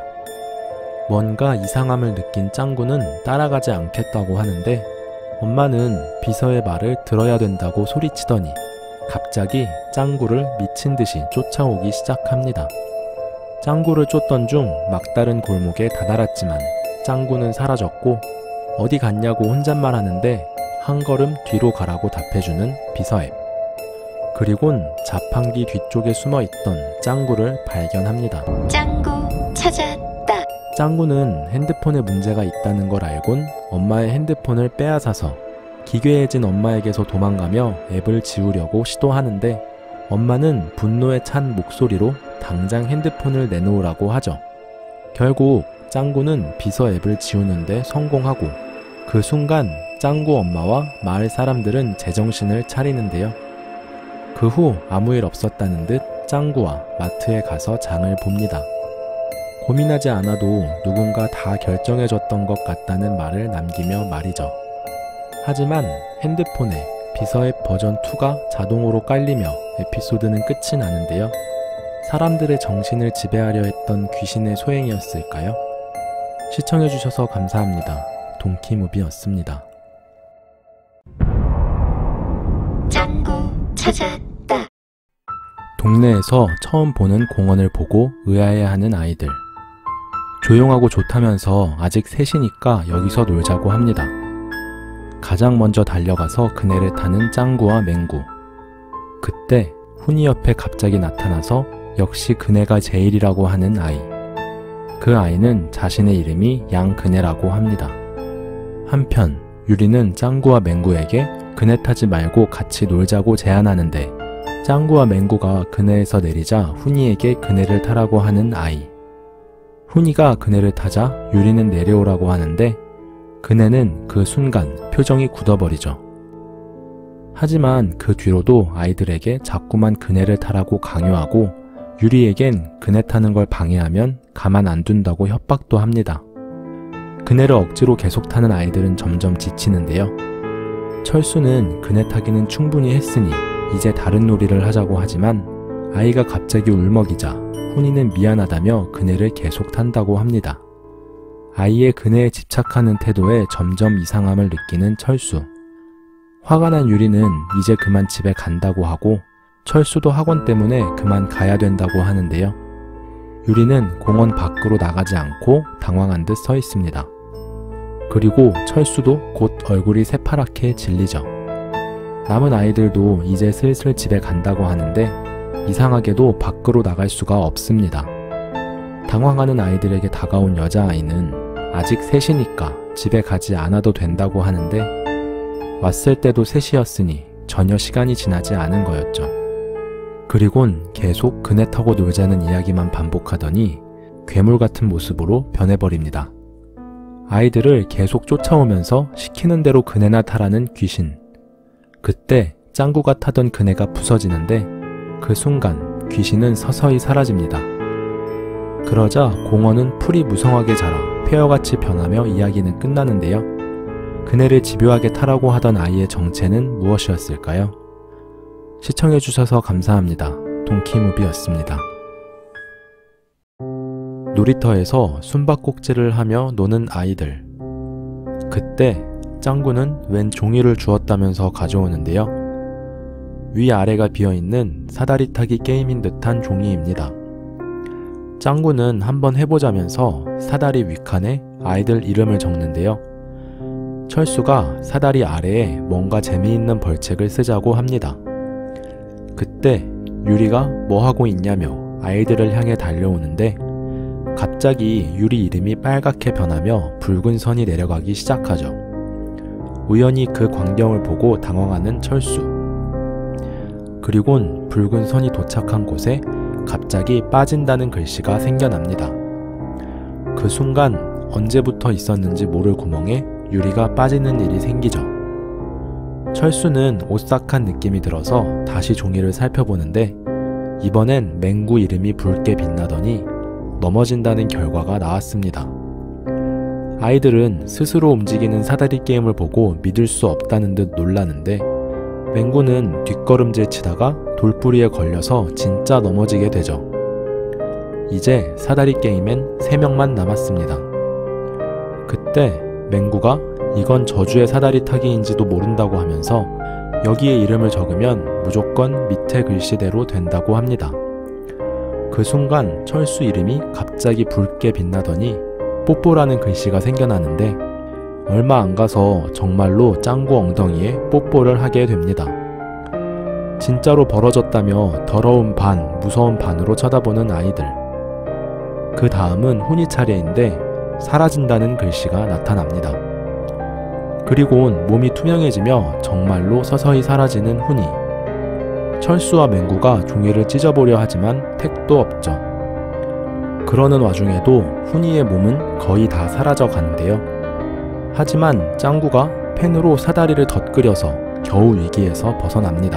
뭔가 이상함을 느낀 짱구는 따라가지 않겠다고 하는데 엄마는 비서의 말을 들어야 된다고 소리치더니 갑자기 짱구를 미친 듯이 쫓아오기 시작합니다. 짱구를 쫓던 중 막다른 골목에 다다랐지만 짱구는 사라졌고 어디 갔냐고 혼잣말 하는데 한 걸음 뒤로 가라고 답해주는 비서 앱. 그리곤 자판기 뒤쪽에 숨어있던 짱구를 발견합니다. 짱구 찾았다. 짱구는 핸드폰에 문제가 있다는 걸 알곤 엄마의 핸드폰을 빼앗아서 기괴해진 엄마에게서 도망가며 앱을 지우려고 시도하는데 엄마는 분노에 찬 목소리로 당장 핸드폰을 내놓으라고 하죠. 결국 짱구는 비서 앱을 지우는데 성공하고 그 순간 짱구 엄마와 마을 사람들은 제정신을 차리는데요. 그 후 아무 일 없었다는 듯 짱구와 마트에 가서 장을 봅니다. 고민하지 않아도 누군가 다 결정해줬던 것 같다는 말을 남기며 말이죠. 하지만 핸드폰에 비서 앱 버전 이가 자동으로 깔리며 에피소드는 끝이 나는데요. 사람들의 정신을 지배하려 했던 귀신의 소행이었을까요? 시청해주셔서 감사합니다. 동키무비였습니다. 짱구 찾았다. 동네에서 처음 보는 공원을 보고 의아해하는 아이들. 조용하고 좋다면서 아직 셋이니까 여기서 놀자고 합니다. 가장 먼저 달려가서 그네를 타는 짱구와 맹구. 그때 훈이 옆에 갑자기 나타나서 역시 그네가 제일이라고 하는 아이. 그 아이는 자신의 이름이 양그네라고 합니다. 한편 유리는 짱구와 맹구에게 그네 타지 말고 같이 놀자고 제안하는데 짱구와 맹구가 그네에서 내리자 훈이에게 그네를 타라고 하는 아이. 훈이가 그네를 타자 유리는 내려오라고 하는데 그네는 그 순간 표정이 굳어버리죠. 하지만 그 뒤로도 아이들에게 자꾸만 그네를 타라고 강요하고 유리에겐 그네 타는 걸 방해하면 가만 안 둔다고 협박도 합니다. 그네를 억지로 계속 타는 아이들은 점점 지치는데요. 철수는 그네 타기는 충분히 했으니 이제 다른 놀이를 하자고 하지만 아이가 갑자기 울먹이자 훈이는 미안하다며 그네를 계속 탄다고 합니다. 아이의 그네에 집착하는 태도에 점점 이상함을 느끼는 철수. 화가 난 유리는 이제 그만 집에 간다고 하고 철수도 학원 때문에 그만 가야 된다고 하는데요. 유리는 공원 밖으로 나가지 않고 당황한 듯 서 있습니다. 그리고 철수도 곧 얼굴이 새파랗게 질리죠. 남은 아이들도 이제 슬슬 집에 간다고 하는데 이상하게도 밖으로 나갈 수가 없습니다. 당황하는 아이들에게 다가온 여자아이는 아직 셋이니까 집에 가지 않아도 된다고 하는데 왔을 때도 셋이었으니 전혀 시간이 지나지 않은 거였죠. 그리곤 계속 그네 타고 놀자는 이야기만 반복하더니 괴물 같은 모습으로 변해버립니다. 아이들을 계속 쫓아오면서 시키는 대로 그네나 타라는 귀신. 그때 짱구가 타던 그네가 부서지는데 그 순간 귀신은 서서히 사라집니다. 그러자 공원은 풀이 무성하게 자라 폐허같이 변하며 이야기는 끝나는데요. 그네를 집요하게 타라고 하던 아이의 정체는 무엇이었을까요? 시청해주셔서 감사합니다. 동키무비였습니다. 놀이터에서 숨바꼭질을 하며 노는 아이들. 그때 짱구는 웬 종이를 주었다면서 가져오는데요. 위아래가 비어있는 사다리 타기 게임인 듯한 종이입니다. 짱구는 한번 해보자면서 사다리 윗칸에 아이들 이름을 적는데요. 철수가 사다리 아래에 뭔가 재미있는 벌책을 쓰자고 합니다. 그때 유리가 뭐하고 있냐며 아이들을 향해 달려오는데 갑자기 유리 이름이 빨갛게 변하며 붉은 선이 내려가기 시작하죠. 우연히 그 광경을 보고 당황하는 철수. 그리곤 붉은 선이 도착한 곳에 갑자기 빠진다는 글씨가 생겨납니다. 그 순간 언제부터 있었는지 모를 구멍에 유리가 빠지는 일이 생기죠. 철수는 오싹한 느낌이 들어서 다시 종이를 살펴보는데 이번엔 맹구 이름이 붉게 빛나더니 넘어진다는 결과가 나왔습니다. 아이들은 스스로 움직이는 사다리 게임을 보고 믿을 수 없다는 듯 놀라는데 맹구는 뒷걸음질 치다가 돌부리에 걸려서 진짜 넘어지게 되죠. 이제 사다리 게임엔 세 명만 남았습니다. 그때 맹구가 이건 저주의 사다리 타기인지도 모른다고 하면서 여기에 이름을 적으면 무조건 밑에 글씨대로 된다고 합니다. 그 순간 철수 이름이 갑자기 붉게 빛나더니 뽀뽀라는 글씨가 생겨나는데 얼마 안 가서 정말로 짱구 엉덩이에 뽀뽀를 하게 됩니다. 진짜로 벌어졌다며 더러운 반, 무서운 반으로 쳐다보는 아이들. 그 다음은 훈이 차례인데 사라진다는 글씨가 나타납니다. 그리고는 몸이 투명해지며 정말로 서서히 사라지는 훈이. 철수와 맹구가 종이를 찢어보려 하지만 택도 없죠. 그러는 와중에도 훈이의 몸은 거의 다 사라져 가는데요. 하지만 짱구가 펜으로 사다리를 덧그려서 겨우 위기에서 벗어납니다.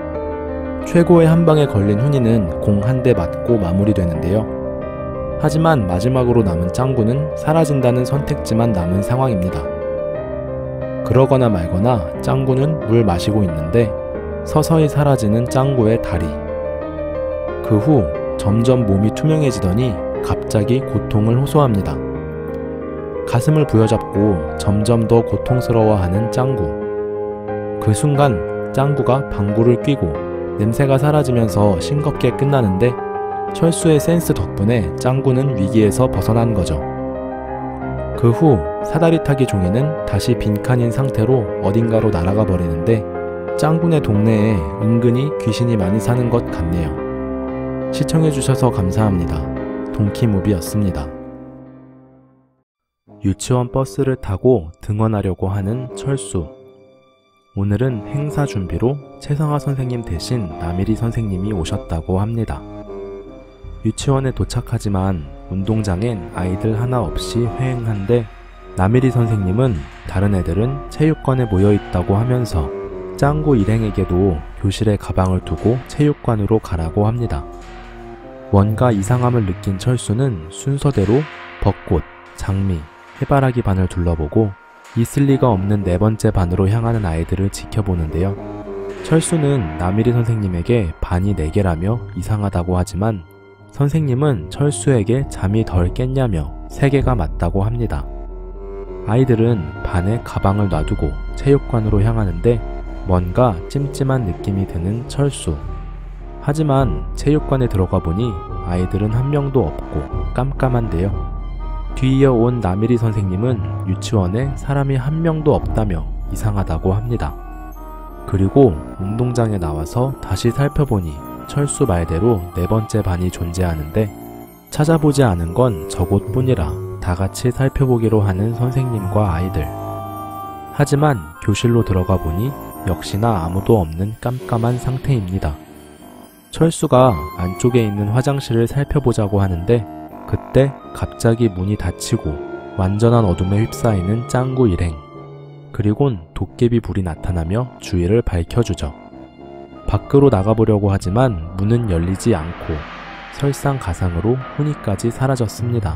최고의 한 방에 걸린 훈이는 공 한 대 맞고 마무리되는데요. 하지만 마지막으로 남은 짱구는 사라진다는 선택지만 남은 상황입니다. 그러거나 말거나 짱구는 물 마시고 있는데 서서히 사라지는 짱구의 다리. 그 후 점점 몸이 투명해지더니 갑자기 고통을 호소합니다. 가슴을 부여잡고 점점 더 고통스러워하는 짱구. 그 순간 짱구가 방구를 뀌고 냄새가 사라지면서 싱겁게 끝나는데 철수의 센스 덕분에 짱구는 위기에서 벗어난 거죠. 그 후 사다리 타기 종이는 다시 빈칸인 상태로 어딘가로 날아가 버리는데 짱구네 동네에 은근히 귀신이 많이 사는 것 같네요. 시청해주셔서 감사합니다. 동키무비였습니다. 유치원 버스를 타고 등원하려고 하는 철수. 오늘은 행사 준비로 최성아 선생님 대신 나미리 선생님이 오셨다고 합니다. 유치원에 도착하지만 운동장엔 아이들 하나 없이 회행한데 나미리 선생님은 다른 애들은 체육관에 모여있다고 하면서 짱구 일행에게도 교실에 가방을 두고 체육관으로 가라고 합니다. 뭔가 이상함을 느낀 철수는 순서대로 벚꽃, 장미, 해바라기 반을 둘러보고 있을 리가 없는 네 번째 반으로 향하는 아이들을 지켜보는데요. 철수는 나미리 선생님에게 반이 네 개라며 이상하다고 하지만 선생님은 철수에게 잠이 덜 깼냐며 세 개가 맞다고 합니다. 아이들은 반에 가방을 놔두고 체육관으로 향하는데 뭔가 찜찜한 느낌이 드는 철수. 하지만 체육관에 들어가 보니 아이들은 한 명도 없고 깜깜한데요. 뒤이어 온 나미리 선생님은 유치원에 사람이 한 명도 없다며 이상하다고 합니다. 그리고 운동장에 나와서 다시 살펴보니 철수 말대로 네 번째 반이 존재하는데 찾아보지 않은 건 저곳뿐이라 다 같이 살펴보기로 하는 선생님과 아이들. 하지만 교실로 들어가 보니 역시나 아무도 없는 깜깜한 상태입니다. 철수가 안쪽에 있는 화장실을 살펴보자고 하는데 그때 갑자기 문이 닫히고 완전한 어둠에 휩싸이는 짱구 일행. 그리곤 도깨비 불이 나타나며 주위를 밝혀주죠. 밖으로 나가보려고 하지만 문은 열리지 않고 설상가상으로 훈이까지 사라졌습니다.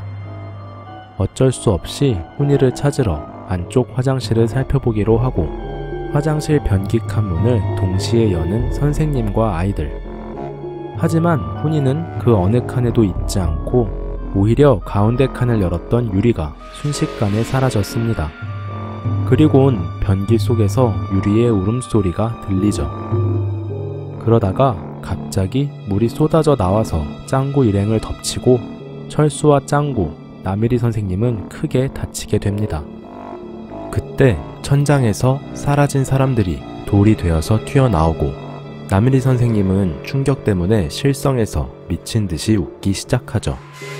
어쩔 수 없이 훈이를 찾으러 안쪽 화장실을 살펴보기로 하고 화장실 변기칸 문을 동시에 여는 선생님과 아이들. 하지만 훈이는 그 어느 칸에도 있지 않고 오히려 가운데 칸을 열었던 유리가 순식간에 사라졌습니다. 그리고는 변기 속에서 유리의 울음소리가 들리죠. 그러다가 갑자기 물이 쏟아져 나와서 짱구 일행을 덮치고 철수와 짱구, 나미리 선생님은 크게 다치게 됩니다. 그때 천장에서 사라진 사람들이 돌이 되어서 튀어나오고 나미리 선생님은 충격 때문에 실성해서 미친 듯이 웃기 시작하죠.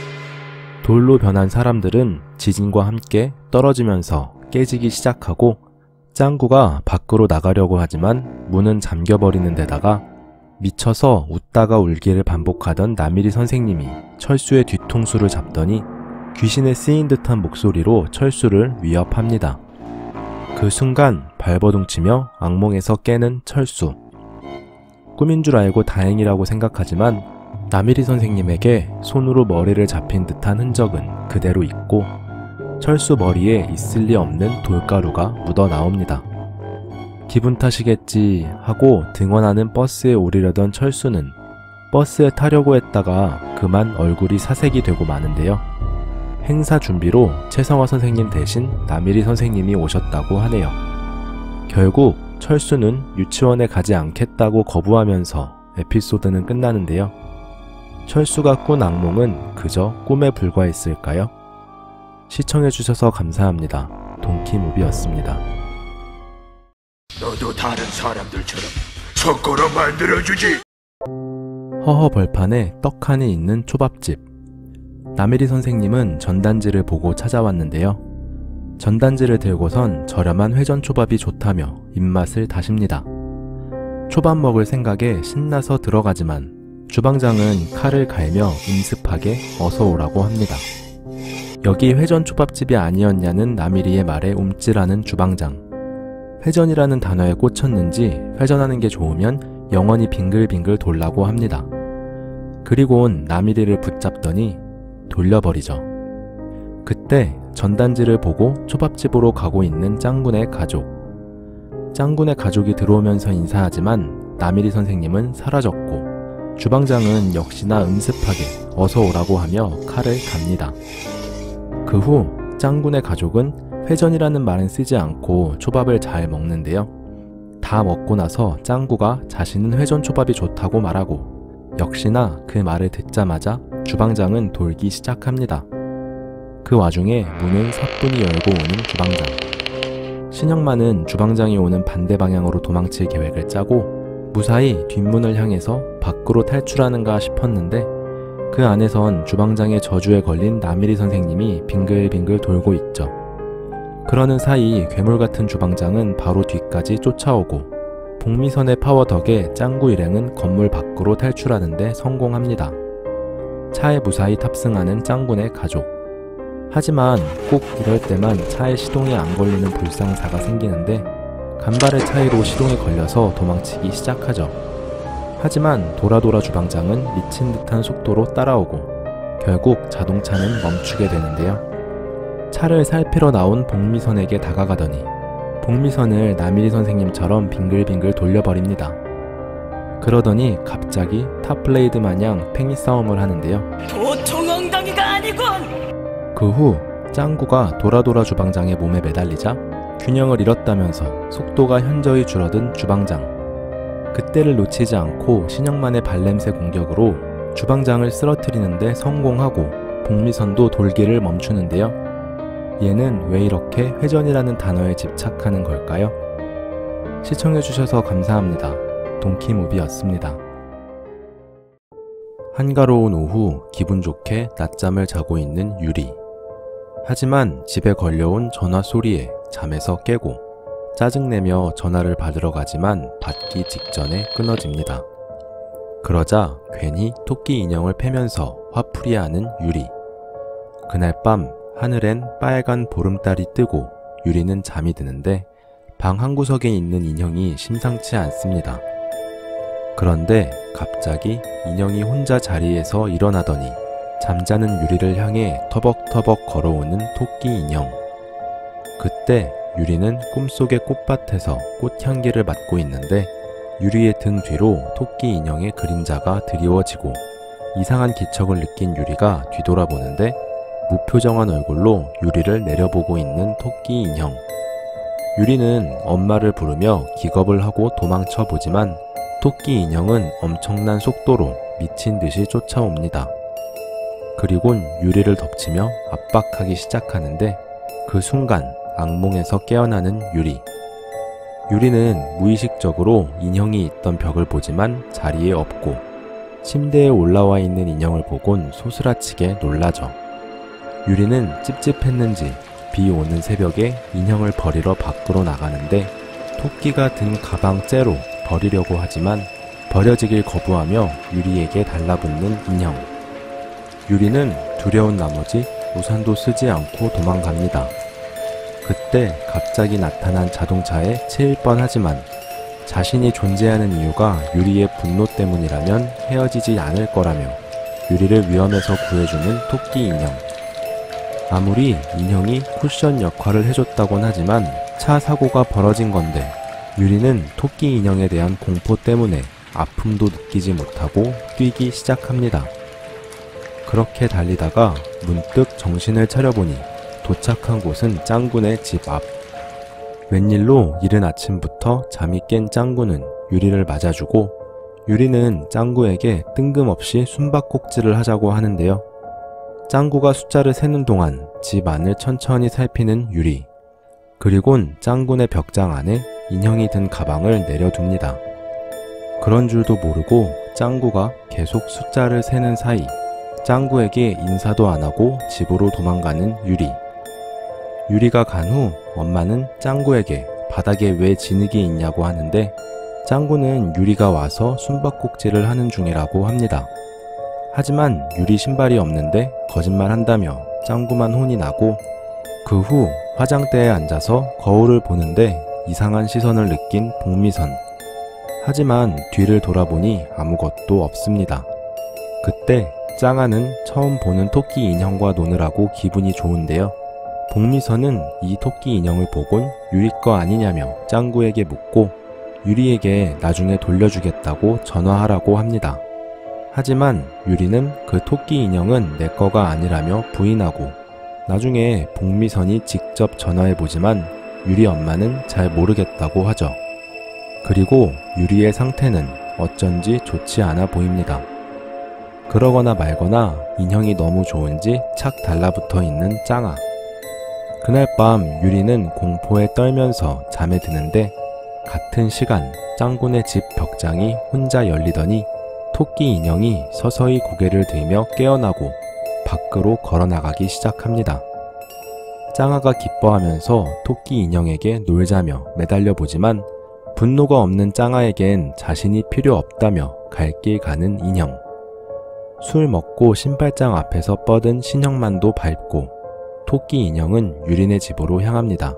돌로 변한 사람들은 지진과 함께 떨어지면서 깨지기 시작하고 짱구가 밖으로 나가려고 하지만 문은 잠겨버리는 데다가 미쳐서 웃다가 울기를 반복하던 나미리 선생님이 철수의 뒤통수를 잡더니 귀신에 쓰인 듯한 목소리로 철수를 위협합니다. 그 순간 발버둥치며 악몽에서 깨는 철수. 꿈인 줄 알고 다행이라고 생각하지만 나미리 선생님에게 손으로 머리를 잡힌 듯한 흔적은 그대로 있고 철수 머리에 있을 리 없는 돌가루가 묻어 나옵니다. 기분 탓이겠지 하고 등원하는 버스에 오르려던 철수는 버스에 타려고 했다가 그만 얼굴이 사색이 되고 마는데요. 행사 준비로 최성화 선생님 대신 나미리 선생님이 오셨다고 하네요. 결국 철수는 유치원에 가지 않겠다고 거부하면서 에피소드는 끝나는데요. 철수가 꾼 악몽은 그저 꿈에 불과했을까요? 시청해주셔서 감사합니다. 동키무비였습니다. 너도 다른 사람들처럼 섞어러 만들어주지. 허허 벌판에 떡하니 있는 초밥집. 나미리 선생님은 전단지를 보고 찾아왔는데요. 전단지를 들고선 저렴한 회전초밥이 좋다며 입맛을 다십니다. 초밥 먹을 생각에 신나서 들어가지만 주방장은 칼을 갈며 음습하게 어서 오라고 합니다. 여기 회전초밥집이 아니었냐는 나미리의 말에 움찔하는 주방장. 회전이라는 단어에 꽂혔는지 회전하는 게 좋으면 영원히 빙글빙글 돌라고 합니다. 그리고는 나미리를 붙잡더니 돌려버리죠. 그때 전단지를 보고 초밥집으로 가고 있는 짱군의 가족. 짱군의 가족이 들어오면서 인사하지만 나미리 선생님은 사라졌고 주방장은 역시나 음습하게 어서 오라고 하며 칼을 갑니다. 그 후 짱군의 가족은 회전이라는 말은 쓰지 않고 초밥을 잘 먹는데요. 다 먹고 나서 짱구가 자신은 회전초밥이 좋다고 말하고 역시나 그 말을 듣자마자 주방장은 돌기 시작합니다. 그 와중에 문은 사뿐히 열고 오는 주방장. 신영만은 주방장이 오는 반대 방향으로 도망칠 계획을 짜고 무사히 뒷문을 향해서 밖으로 탈출하는가 싶었는데 그 안에선 주방장의 저주에 걸린 나미리 선생님이 빙글빙글 돌고 있죠. 그러는 사이 괴물같은 주방장은 바로 뒤까지 쫓아오고 복미선의 파워 덕에 짱구 일행은 건물 밖으로 탈출하는데 성공합니다. 차에 무사히 탑승하는 짱군의 가족. 하지만 꼭 이럴 때만 차에 시동이 안 걸리는 불상사가 생기는데 간발의 차이로 시동이 걸려서 도망치기 시작하죠. 하지만 도라도라 주방장은 미친 듯한 속도로 따라오고 결국 자동차는 멈추게 되는데요. 차를 살피러 나온 복미선에게 다가가더니 복미선을 나미리 선생님처럼 빙글빙글 돌려버립니다. 그러더니 갑자기 탑블레이드 마냥 팽이 싸움을 하는데요. 보통 엉덩이가 아니군! 그 후 짱구가 도라도라 주방장의 몸에 매달리자 균형을 잃었다면서 속도가 현저히 줄어든 주방장. 그때를 놓치지 않고 신영만의 발냄새 공격으로 주방장을 쓰러뜨리는데 성공하고 복미선도 돌기를 멈추는데요. 얘는 왜 이렇게 회전이라는 단어에 집착하는 걸까요? 시청해주셔서 감사합니다. 동키무비였습니다. 한가로운 오후 기분 좋게 낮잠을 자고 있는 유리. 하지만 집에 걸려온 전화 소리에 잠에서 깨고 짜증내며 전화를 받으러 가지만 받기 직전에 끊어집니다. 그러자 괜히 토끼 인형을 패면서 화풀이하는 유리. 그날 밤 하늘엔 빨간 보름달이 뜨고 유리는 잠이 드는데 방 한구석에 있는 인형이 심상치 않습니다. 그런데 갑자기 인형이 혼자 자리에서 일어나더니 잠자는 유리를 향해 터벅터벅 걸어오는 토끼 인형. 그때 유리는 꿈속의 꽃밭에서 꽃향기를 맡고 있는데 유리의 등 뒤로 토끼 인형의 그림자가 드리워지고 이상한 기척을 느낀 유리가 뒤돌아보는데 무표정한 얼굴로 유리를 내려보고 있는 토끼 인형. 유리는 엄마를 부르며 기겁을 하고 도망쳐보지만 토끼 인형은 엄청난 속도로 미친 듯이 쫓아옵니다. 그리곤 유리를 덮치며 압박하기 시작하는데 그 순간 악몽에서 깨어나는 유리. 유리는 무의식적으로 인형이 있던 벽을 보지만 자리에 없고 침대에 올라와 있는 인형을 보곤 소스라치게 놀라죠. 유리는 찝찝했는지 비 오는 새벽에 인형을 버리러 밖으로 나가는데 토끼가 든 가방 째로 버리려고 하지만 버려지길 거부하며 유리에게 달라붙는 인형. 유리는 두려운 나머지 우산도 쓰지 않고 도망갑니다. 그때 갑자기 나타난 자동차에 치일 뻔하지만 자신이 존재하는 이유가 유리의 분노 때문이라면 헤어지지 않을 거라며 유리를 위험에서 구해주는 토끼 인형. 아무리 인형이 쿠션 역할을 해줬다곤 하지만 차 사고가 벌어진 건데 유리는 토끼 인형에 대한 공포 때문에 아픔도 느끼지 못하고 뛰기 시작합니다. 그렇게 달리다가 문득 정신을 차려보니 도착한 곳은 짱구네 집 앞. 웬일로 이른 아침부터 잠이 깬 짱구는 유리를 맞아주고 유리는 짱구에게 뜬금없이 숨바꼭질을 하자고 하는데요. 짱구가 숫자를 세는 동안 집 안을 천천히 살피는 유리. 그리곤 짱구네 벽장 안에 인형이 든 가방을 내려둡니다. 그런 줄도 모르고 짱구가 계속 숫자를 세는 사이 짱구에게 인사도 안 하고 집으로 도망가는 유리. 유리가 간 후 엄마는 짱구에게 바닥에 왜 진흙이 있냐고 하는데 짱구는 유리가 와서 숨바꼭질을 하는 중이라고 합니다. 하지만 유리 신발이 없는데 거짓말 한다며 짱구만 혼이 나고 그 후 화장대에 앉아서 거울을 보는데 이상한 시선을 느낀 복미선. 하지만 뒤를 돌아보니 아무것도 없습니다. 그때 짱아는 처음 보는 토끼 인형과 노느라고 기분이 좋은데요. 복미선은 이 토끼 인형을 보곤 유리 거 아니냐며 짱구에게 묻고 유리에게 나중에 돌려주겠다고 전화하라고 합니다. 하지만 유리는 그 토끼 인형은 내 거가 아니라며 부인하고 나중에 복미선이 직접 전화해보지만 유리 엄마는 잘 모르겠다고 하죠. 그리고 유리의 상태는 어쩐지 좋지 않아 보입니다. 그러거나 말거나 인형이 너무 좋은지 착 달라붙어 있는 짱아. 그날 밤 유리는 공포에 떨면서 잠에 드는데 같은 시간 짱구네 집 벽장이 혼자 열리더니 토끼 인형이 서서히 고개를 들며 깨어나고 밖으로 걸어나가기 시작합니다. 짱아가 기뻐하면서 토끼 인형에게 놀자며 매달려 보지만 분노가 없는 짱아에겐 자신이 필요 없다며 갈 길 가는 인형. 술 먹고 신발장 앞에서 뻗은 신형만도 밟고 토끼 인형은 유리네 집으로 향합니다.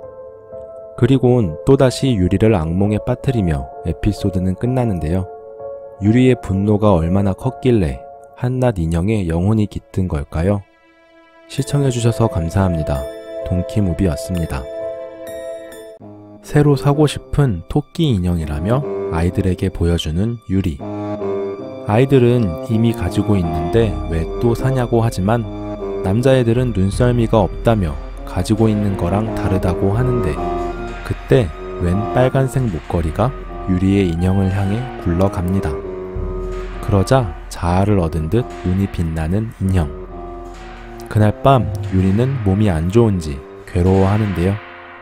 그리곤 또다시 유리를 악몽에 빠뜨리며 에피소드는 끝나는데요. 유리의 분노가 얼마나 컸길래 한낱 인형에 영혼이 깃든 걸까요? 시청해주셔서 감사합니다. 동키무비였습니다. 새로 사고 싶은 토끼 인형이라며 아이들에게 보여주는 유리. 아이들은 이미 가지고 있는데 왜 또 사냐고 하지만 남자애들은 눈썰미가 없다며 가지고 있는 거랑 다르다고 하는데 그때 웬 빨간색 목걸이가 유리의 인형을 향해 굴러갑니다. 그러자 자아를 얻은 듯 눈이 빛나는 인형. 그날 밤 유리는 몸이 안 좋은지 괴로워하는데요.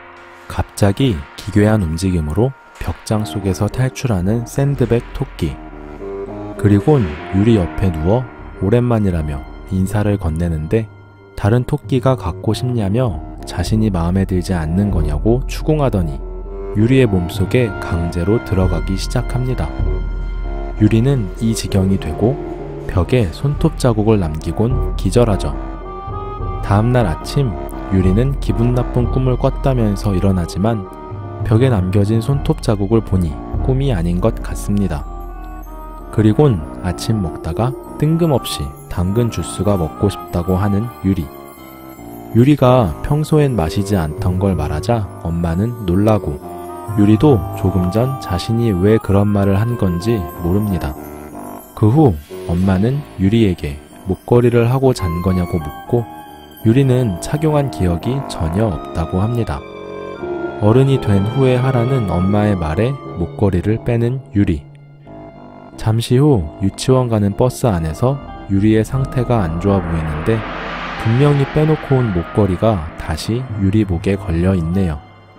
갑자기 기괴한 움직임으로 벽장 속에서 탈출하는 샌드백 토끼. 그리곤 유리 옆에 누워 오랜만이라며 인사를 건네는데 다른 토끼가 갖고 싶냐며 자신이 마음에 들지 않는 거냐고 추궁하더니 유리의 몸속에 강제로 들어가기 시작합니다. 유리는 이 지경이 되고 벽에 손톱 자국을 남기곤 기절하죠. 다음날 아침 유리는 기분 나쁜 꿈을 꿨다면서 일어나지만 벽에 남겨진 손톱 자국을 보니 꿈이 아닌 것 같습니다. 그리곤 아침 먹다가 뜬금없이 당근 주스가 먹고 싶다고 하는 유리. 유리가 평소엔 마시지 않던 걸 말하자 엄마는 놀라고 유리도 조금 전 자신이 왜 그런 말을 한 건지 모릅니다. 그 후 엄마는 유리에게 목걸이를 하고 잔 거냐고 묻고 유리는 착용한 기억이 전혀 없다고 합니다. 어른이 된 후에 하라는 엄마의 말에 목걸이를 빼는 유리. 잠시 후 유치원 가는 버스 안에서 유리의 상태가 안 좋아 보이는데 분명히 빼놓고 온 목걸이가 다시 유리 목에 걸려 있네요.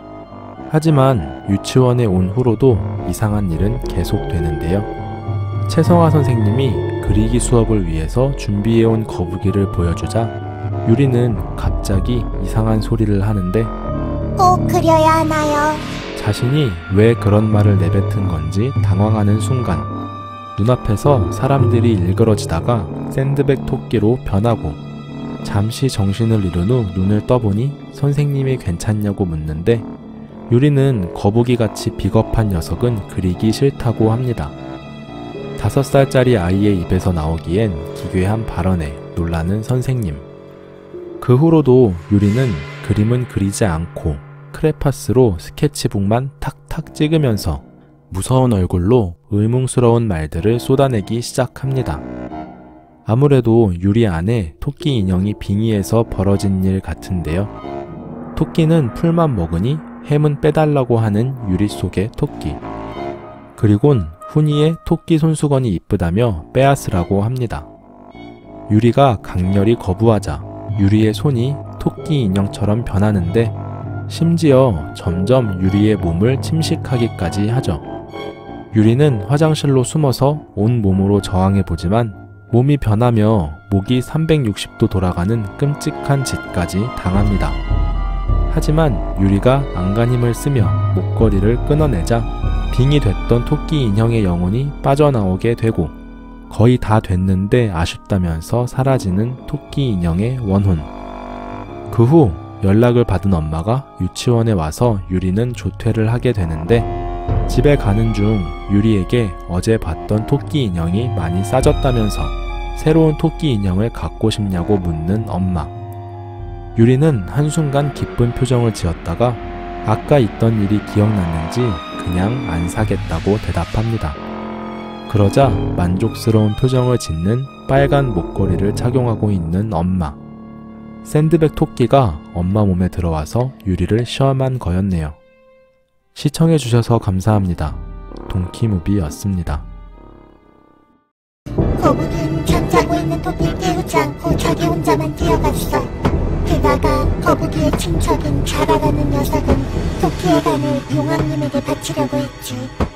하지만 유치원에 온 후로도 이상한 일은 계속되는데요. 최성아 선생님이 그리기 수업을 위해서 준비해온 거북이를 보여주자 유리는 갑자기 이상한 소리를 하는데 꼭 그려야 하나요? 자신이 왜 그런 말을 내뱉은 건지 당황하는 순간 눈앞에서 사람들이 일그러지다가 샌드백 토끼로 변하고 잠시 정신을 잃은 후 눈을 떠보니 선생님이 괜찮냐고 묻는데 유리는 거북이같이 비겁한 녀석은 그리기 싫다고 합니다. 다섯 살짜리 아이의 입에서 나오기엔 기괴한 발언에 놀라는 선생님. 그 후로도 유리는 그림은 그리지 않고 크레파스로 스케치북만 탁탁 찍으면서 무서운 얼굴로 의문스러운 말들을 쏟아내기 시작합니다. 아무래도 유리 안에 토끼 인형이 빙의해서 벌어진 일 같은데요. 토끼는 풀만 먹으니 햄은 빼달라고 하는 유리 속의 토끼. 그리곤 훈이의 토끼 손수건이 이쁘다며 빼앗으라고 합니다. 유리가 강렬히 거부하자 유리의 손이 토끼 인형처럼 변하는데 심지어 점점 유리의 몸을 침식하기까지 하죠. 유리는 화장실로 숨어서 온 몸으로 저항해보지만 몸이 변하며 목이 삼백육십 도 돌아가는 끔찍한 짓까지 당합니다. 하지만 유리가 안간 힘을 쓰며 목걸이를 끊어내자 빙이 됐던 토끼 인형의 영혼이 빠져나오게 되고 거의 다 됐는데 아쉽다면서 사라지는 토끼 인형의 원혼. 그 후 연락을 받은 엄마가 유치원에 와서 유리는 조퇴를 하게 되는데 집에 가는 중 유리에게 어제 봤던 토끼 인형이 많이 싸졌다면서 새로운 토끼 인형을 갖고 싶냐고 묻는 엄마. 유리는 한순간 기쁜 표정을 지었다가 아까 있던 일이 기억났는지 그냥 안 사겠다고 대답합니다. 그러자 만족스러운 표정을 짓는 빨간 목걸이를 착용하고 있는 엄마. 샌드백 토끼가 엄마 몸에 들어와서 유리를 시험한 거였네요. 시청해주셔서 감사합니다. 동키무비였습니다. 거북이는 잠자고 있는 토끼를 깨우지 않고 자기 혼자만 뛰어갔어. 게다가 거북이의 친척인 자라라는 녀석은 토끼의 간을 용왕님에게 바치려고 했지.